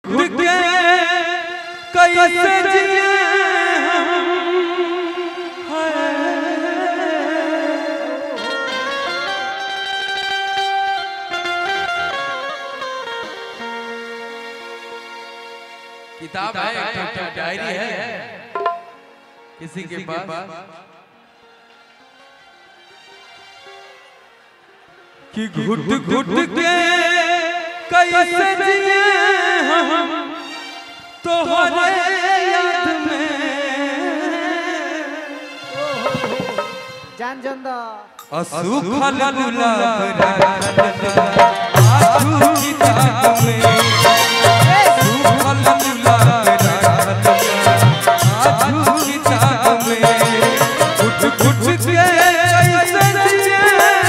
के कैसे जिए किताब है, एक डायरी है किसी के पास कि घुट घुट के कैसे जिए हम तोहरे याद में जान जंदा असुखल गुलाब आँखों की ताक में असुखल गुलाब आँखों की ताक में घुट घुट के कैसे जिए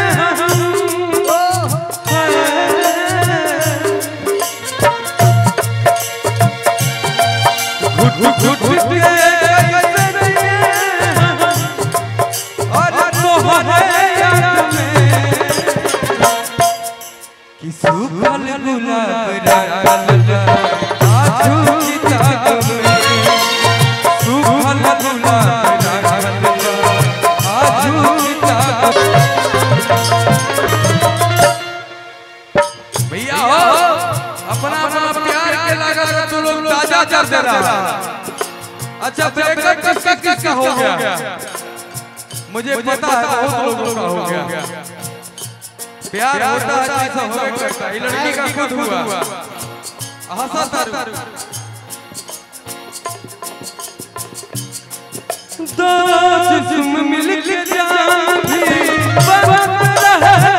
भैया हो अपना अपना प्यार के लगा तो लोग ताजा कर दे रहा। अच्छा ब्रेकअप किसका किसका हो गया मुझे पता है, बहुत लोगों का हो गया। प्यार होता है ऐसा हो करता है, लड़की का खुद हुआ हंसा दो जिस्म मिलके जान भी बन रहे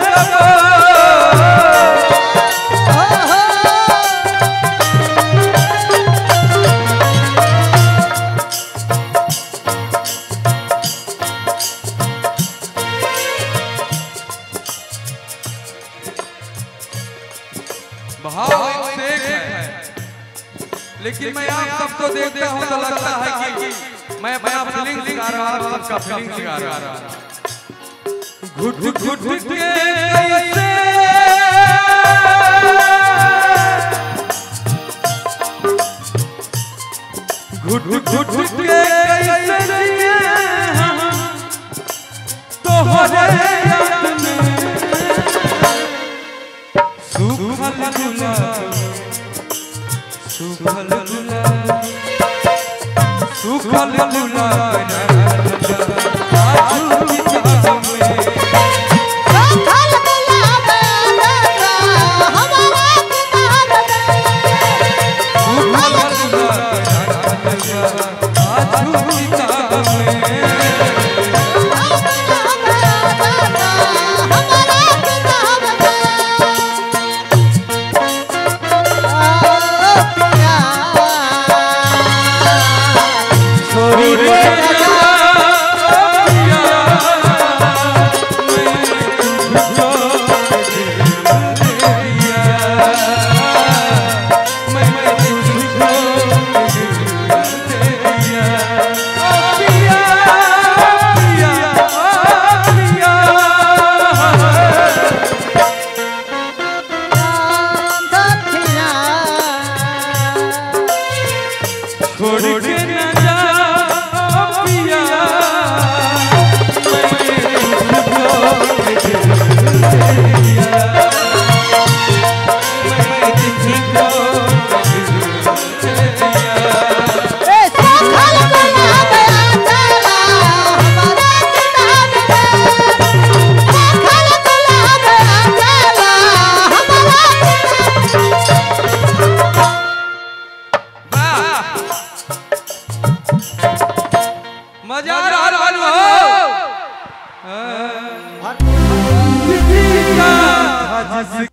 भाव एक है, लेकिन मैं आप सबको देखता हूँ तो लगता है कि मैं अपना फीलिंग्स गा रहा हूँ, सबका फीलिंग्स गा रहा हूँ। घुट घुट के कैसे घुट घुट के कैसे जिए तोहरे याद में सुखल गुलाब सुखल गुलाब सुखल गुलाब आँखों की ताक में सुखल गुलाब हमारा किताब में सुखल गुलाब आँखों की ताक में मजा आ रहा हो